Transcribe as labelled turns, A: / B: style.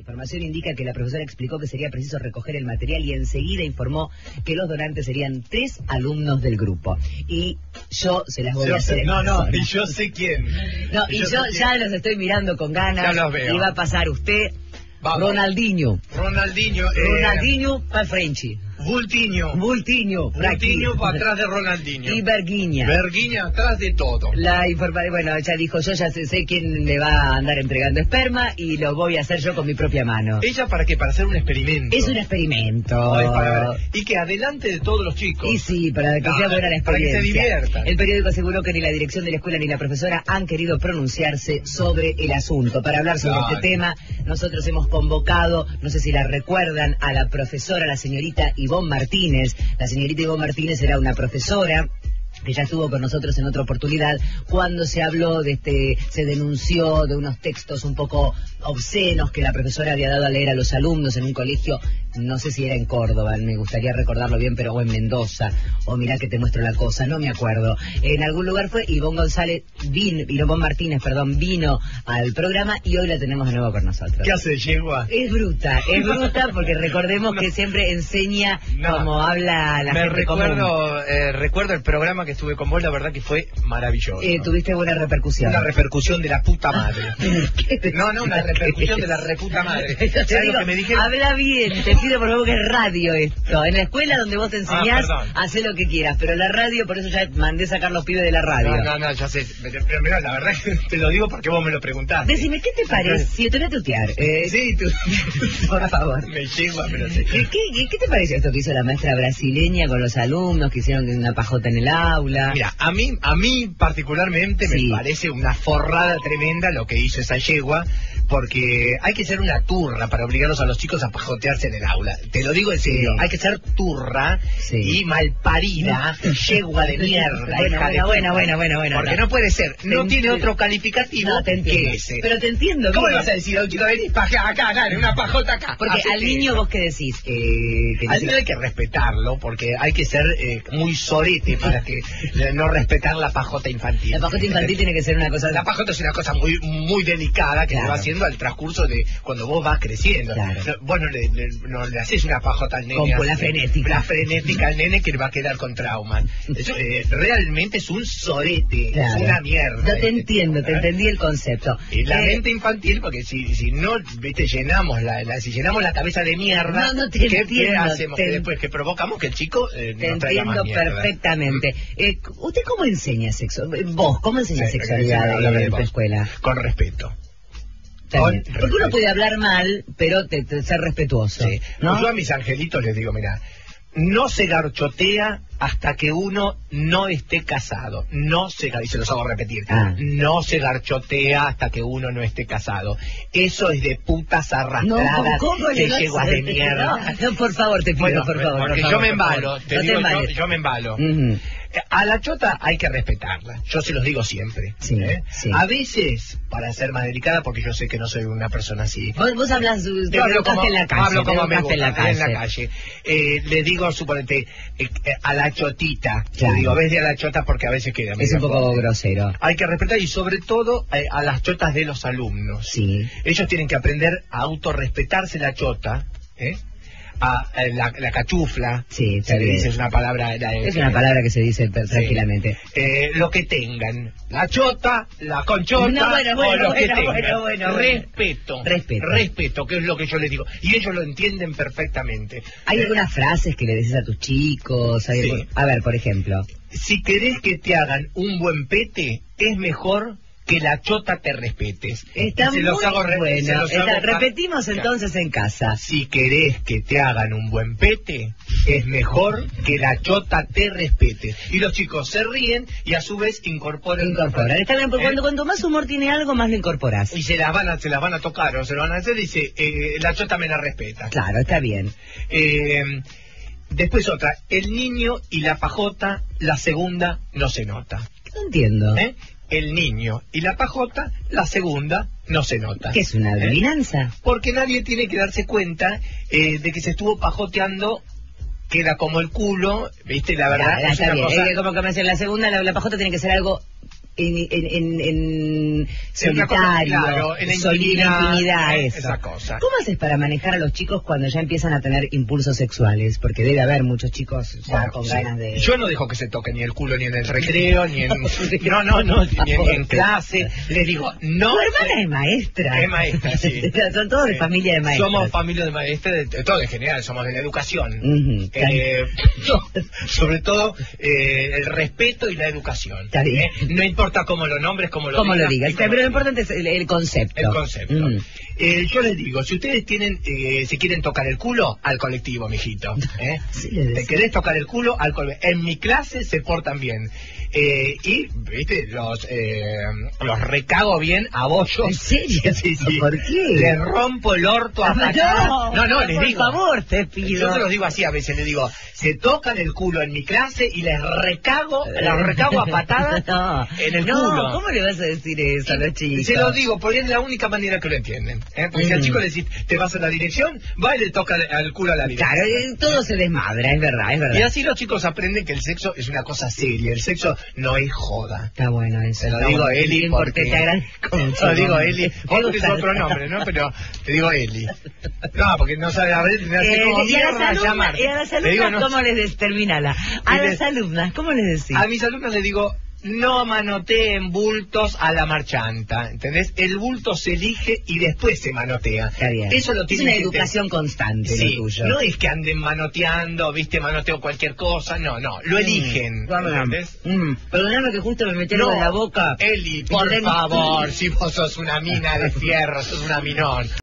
A: información indica que la profesora explicó que sería preciso recoger el material y enseguida informó que los donantes serían 3 alumnos del grupo. Y yo se las voy a hacer.
B: Y yo sé quién.
A: No, y yo ya los estoy mirando con ganas.
B: Ya los veo.
A: Y va a pasar usted,
B: Vamos.
A: Ronaldinho para Frenchy.
B: Bultiño para atrás de Ronaldinho.
A: Y Berguiña
B: atrás de todo.
A: Bueno, ya dijo, yo ya sé quién le va a andar entregando esperma y lo voy a hacer yo con mi propia mano.
B: ¿Ella para qué? Para hacer un experimento.
A: Es un experimento.
B: Y que adelante de todos los chicos.
A: Y sí, para que sea buena la experiencia.
B: Para que se diviertan.
A: El periódico aseguró que ni la dirección de la escuela ni la profesora han querido pronunciarse sobre el asunto. Para hablar sobre este tema, nosotros hemos convocado, no sé si la recuerdan, a la profesora, la señorita Ivonne Martínez. La señorita Ivonne Martínez era una profesora que ya estuvo con nosotros en otra oportunidad, cuando se habló se denunció de unos textos un poco obscenos que la profesora había dado a leer a los alumnos en un colegio, no sé si era en Córdoba, me gustaría recordarlo bien, pero o en Mendoza, o mirá que te muestro la cosa, no me acuerdo. En algún lugar fue, Ivonne Martínez, vino al programa y hoy la tenemos de nuevo con nosotros.
B: ¿Qué hace, yegua?
A: Es bruta porque recordemos que siempre enseña como habla la gente común.
B: Recuerdo el programa que estuve con vos, la verdad que fue maravilloso.
A: Tuviste buena repercusión.
B: Una repercusión de la puta madre. Una repercusión de la reputa madre.
A: Te digo,
B: que me dijeron?
A: Habla bien, te pido por favor, que es radio esto. En la escuela donde vos te enseñás, hacé lo que quieras, pero la radio, por eso ya mandé sacar los pibes de la radio.
B: No, ya sé. Pero mira, la verdad te lo digo porque vos me lo preguntaste.
A: Decime, ¿qué te parece? Si te voy a tutear.
B: Sí, tú.
A: Por favor.
B: Me yegua, pero sí.
A: ¿Qué te pareció esto que hizo la maestra brasileña con los alumnos que hicieron una pajota en el aula?
B: Mira, a mí particularmente me parece una forrada tremenda lo que hizo esa yegua, porque hay que ser una turra para obligarlos a los chicos a pajotearse en el aula. Te lo digo en serio, hay que ser turra y malparida, yegua de mierda.
A: Bueno.
B: Porque no puede ser, no tiene otro calificativo que ese.
A: Pero te entiendo.
B: ¿Cómo le vas a decir a un chico, vení, acá, en una pajota acá?
A: Porque al niño vos qué decís.
B: Al niño hay que respetarlo, porque hay que ser muy sorete para que no respetar la pajota infantil.
A: La pajota infantil tiene que ser una cosa...
B: La pajota es una cosa muy, muy delicada que se va haciendo al transcurso de cuando vos vas creciendo. Vos no le haces una pajota al nene.
A: Como la frenética.
B: La frenética al nene que le va a quedar con traumas. Eso realmente es un sorete, es una mierda.
A: Yo te entiendo, te entendí el concepto.
B: La mente infantil, porque si no, viste, llenamos la cabeza de mierda, ¿qué hacemos? Que después que provocamos que el chico nos traiga más mierda.
A: Te entiendo perfectamente. ¿Usted cómo enseña sexo? ¿Vos cómo enseñas sexualidad en tu escuela?
B: Con respeto.
A: Porque uno puede hablar mal, pero ser respetuoso.
B: Sí. ¿No? Yo a mis angelitos les digo, mira, no se garchotea hasta que uno no esté casado. Y se los hago repetir. No se garchotea hasta que uno no esté casado. Eso es de putas arrastradas, de yeguas de mierda.
A: No, por favor, te pido, por favor.
B: Porque yo me embalo, yo me embalo. A la chota hay que respetarla, yo se los digo siempre.
A: Sí.
B: A veces, para ser más delicada, porque yo sé que no soy una persona así.
A: Vos hablas de en la calle.
B: Hablo como me gusta, en la calle. Le digo, suponete, a la chotita. Le digo, ves de a la chota porque a veces queda.
A: Es un poco grosero.
B: Hay que respetar y sobre todo a las chotas de los alumnos.
A: Sí.
B: Ellos tienen que aprender a autorrespetarse la chota, la cachufla,
A: sí,
B: se le dice, es una palabra...
A: Es una palabra que se dice tranquilamente.
B: Lo que tengan, la chota, la conchota, lo que tengan. Respeto, que es lo que yo les digo. Y ellos lo entienden perfectamente.
A: ¿Hay algunas frases que le decís a tus chicos?
B: Sí.
A: A ver, por ejemplo.
B: Si querés que te hagan un buen pete, es mejor que la chota te respetes.
A: Está muy bueno. Repetimos entonces en casa.
B: Si querés que te hagan un buen pete, es mejor que la chota te respete. Y los chicos se ríen y a su vez incorporan.
A: Está bien, porque cuando más humor tiene algo, más lo incorporás.
B: Y se las van a tocar o se lo van a hacer y dice, la chota me la respeta.
A: Claro, está bien.
B: Después otra, el niño y la pajota, la segunda no se nota.
A: No entiendo.
B: El niño y la pajota, la segunda no se nota.
A: ¿Qué es una adivinanza?
B: Porque nadie tiene que darse cuenta de que se estuvo pajoteando, queda como el culo, ¿viste? La verdad,
A: es una cosa... como que me dicen, la segunda, la pajota tiene que ser algo en solitario,
B: claro, en la
A: intimidad,
B: esa cosa.
A: ¿Cómo haces para manejar a los chicos cuando ya empiezan a tener impulsos sexuales? Porque debe haber muchos chicos ya con ganas de...
B: Yo no dejo que se toque ni el culo ni en el recreo, ni en... ni en clase. Les digo, no...
A: Tu hermana es maestra.
B: Es maestra, sí.
A: Son todos de familia de maestros.
B: Somos familia de maestros, de todo en general, somos de la educación. Sobre todo el respeto y la educación. No importa cómo lo nombres, cómo lo
A: digas. Pero lo importante es el concepto.
B: El concepto. Yo les digo, si ustedes se quieren tocar el culo, al colectivo, mijito.
A: Sí,
B: ¿Te querés tocar el culo? Al colectivo. En mi clase se portan bien. Y, viste, los recago bien a bollos.
A: ¿En serio?
B: Sí.
A: ¿Por qué?
B: Les rompo el orto a patadas. No, les digo.
A: Por favor, te pido.
B: Yo se los digo así a veces, les digo, se tocan el culo en mi clase y les recago a patadas en el culo.
A: No, ¿cómo le vas a decir eso a los chicos?
B: Se los digo, porque es la única manera que lo entienden. Porque si al chico le decís, te vas a la dirección, va y le toca al culo a la dirección.
A: Claro, todo se desmadra, es verdad.
B: Y así los chicos aprenden que el sexo es una cosa seria, el sexo no es joda.
A: Está bueno eso.
B: Se lo digo Eli porque...
A: Te agradezco mucho.
B: Lo digo Eli, porque es otro nombre, ¿no? Pero te digo Eli. No, porque no sabe, a ver, no sé cómo mierda llamar.
A: ¿Y a las alumnas cómo les decís? Terminala. A las alumnas, ¿cómo les decís?
B: A mis alumnos les digo... No manoteen bultos a la marchanta, ¿entendés? El bulto se elige y después se manotea.
A: Está bien.
B: Eso lo tiene
A: es una educación constante,
B: sí,
A: lo tuyo.
B: No es que anden manoteando, viste, manoteo cualquier cosa, no, lo eligen. ¿Entendés?
A: Perdóname que justo me metieron en la boca.
B: Eli, por favor, si vos sos una mina de fierro, sos una minón.